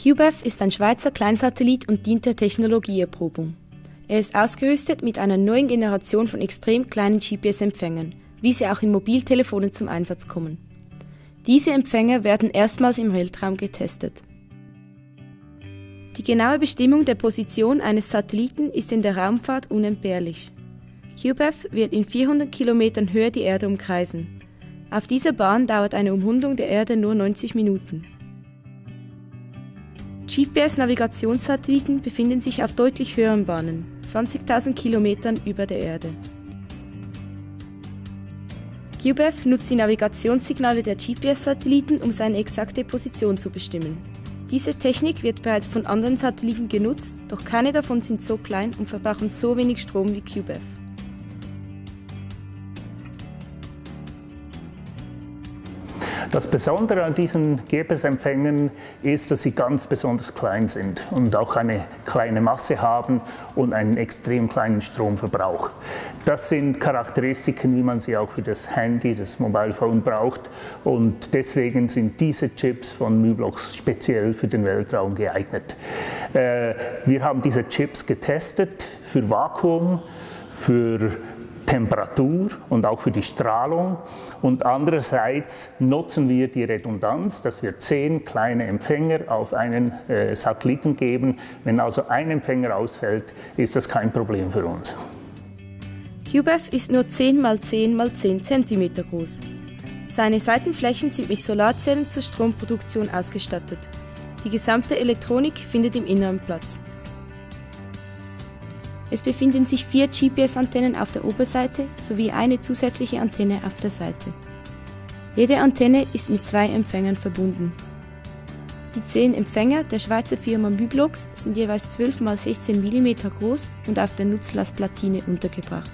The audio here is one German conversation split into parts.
CubeF ist ein Schweizer Kleinsatellit und dient der Technologieerprobung. Er ist ausgerüstet mit einer neuen Generation von extrem kleinen GPS-Empfängern, wie sie auch in Mobiltelefonen zum Einsatz kommen. Diese Empfänger werden erstmals im Weltraum getestet. Die genaue Bestimmung der Position eines Satelliten ist in der Raumfahrt unentbehrlich. CubeF wird in 400 Kilometern Höhe die Erde umkreisen. Auf dieser Bahn dauert eine Umrundung der Erde nur 90 Minuten. GPS-Navigationssatelliten befinden sich auf deutlich höheren Bahnen, 20.000 Kilometern über der Erde. CubeF nutzt die Navigationssignale der GPS-Satelliten, um seine exakte Position zu bestimmen. Diese Technik wird bereits von anderen Satelliten genutzt, doch keine davon sind so klein und verbrauchen so wenig Strom wie CubeF. Das Besondere an diesen GPS-Empfängern ist, dass sie ganz besonders klein sind und auch eine kleine Masse haben und einen extrem kleinen Stromverbrauch. Das sind Charakteristiken, wie man sie auch für das Handy, das Mobile Phone braucht, und deswegen sind diese Chips von u-blox speziell für den Weltraum geeignet. Wir haben diese Chips getestet für Vakuum, für Temperatur und auch für die Strahlung, und andererseits nutzen wir die Redundanz, dass wir 10 kleine Empfänger auf einen Satelliten geben. Wenn also ein Empfänger ausfällt, ist das kein Problem für uns. CubeF ist nur 10 x 10 x 10 cm groß. Seine Seitenflächen sind mit Solarzellen zur Stromproduktion ausgestattet. Die gesamte Elektronik findet im Inneren Platz. Es befinden sich 4 GPS-Antennen auf der Oberseite sowie eine zusätzliche Antenne auf der Seite. Jede Antenne ist mit 2 Empfängern verbunden. Die 10 Empfänger der Schweizer Firma u-blox sind jeweils 12 x 16 mm groß und auf der Nutzlastplatine untergebracht.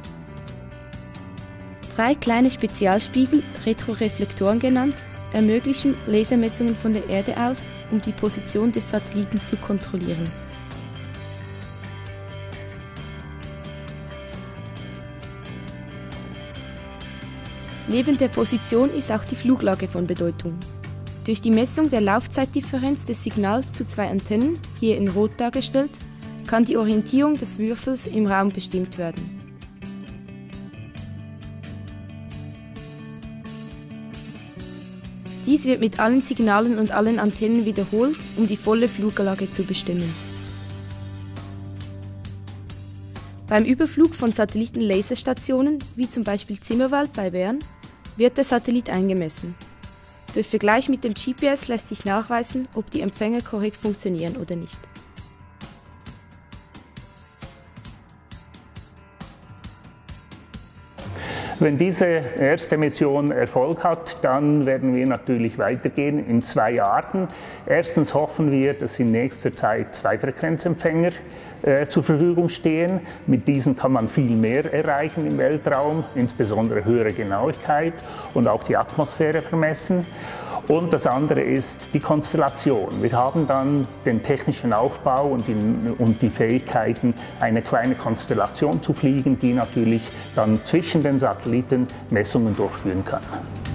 3 kleine Spezialspiegel, Retroreflektoren genannt, ermöglichen Lasermessungen von der Erde aus, um die Position des Satelliten zu kontrollieren. Neben der Position ist auch die Fluglage von Bedeutung. Durch die Messung der Laufzeitdifferenz des Signals zu 2 Antennen, hier in Rot dargestellt, kann die Orientierung des Würfels im Raum bestimmt werden. Dies wird mit allen Signalen und allen Antennen wiederholt, um die volle Fluglage zu bestimmen. Beim Überflug von Satelliten-Laserstationen, wie zum Beispiel Zimmerwald bei Bern, wird der Satellit eingemessen. Durch Vergleich mit dem GPS lässt sich nachweisen, ob die Empfänger korrekt funktionieren oder nicht. Wenn diese erste Mission Erfolg hat, dann werden wir natürlich weitergehen in 2 Arten. Erstens hoffen wir, dass in nächster Zeit 2 Frequenzempfänger zur Verfügung stehen. Mit diesen kann man viel mehr erreichen im Weltraum, insbesondere höhere Genauigkeit und auch die Atmosphäre vermessen. Und das andere ist die Konstellation. Wir haben dann den technischen Aufbau und die Fähigkeiten, eine kleine Konstellation zu fliegen, die natürlich dann zwischen den Satelliten Messungen durchführen kann.